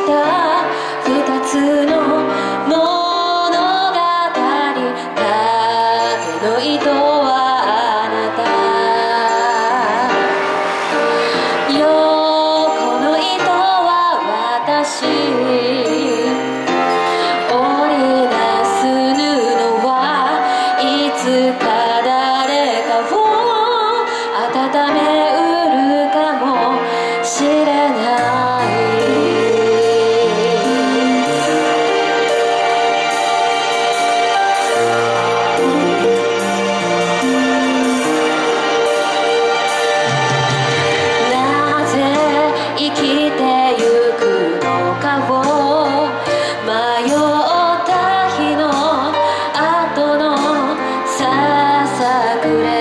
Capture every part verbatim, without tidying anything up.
した二つの物語。縦の糸はあなた、横の糸は私。織りなす布はいつか誰かを温めうるかもしれない。なぜ生きてゆくのかを迷った日の後のささくれ、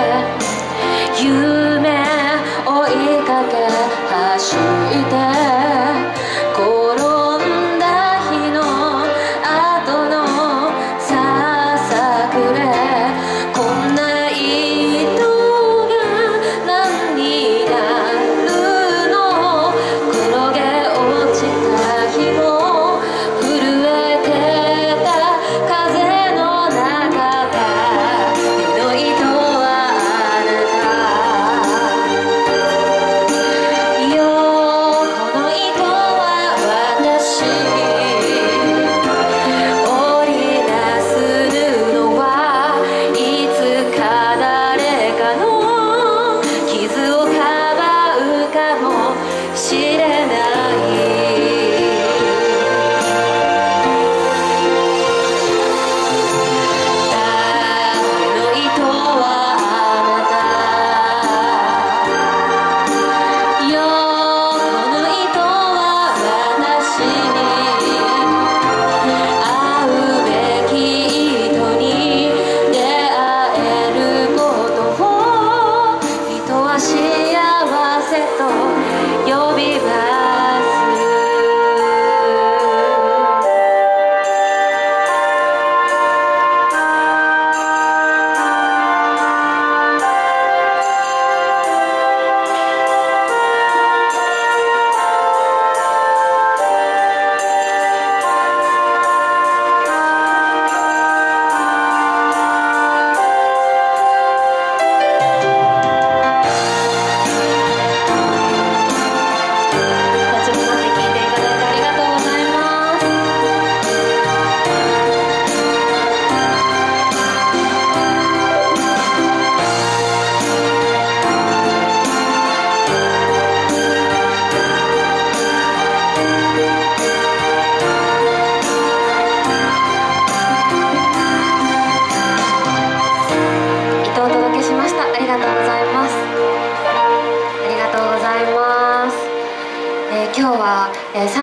夢追いかけ走って転んだ日の後のささくれ、こんな糸が何になるの。転げ落ちた日も震えてた風の中だ。手の糸はあなた、横の糸は私。織りなす布はいつか誰かの傷をかばうかもしれない。縦の糸はあなた、横の糸は私。会うべき人に出会えることを人は幸せと呼びます。途中まで聞いていただいてありがとうございます。糸をお届けしました。ありがとうございます。ありがとうございます。えー今日は、えー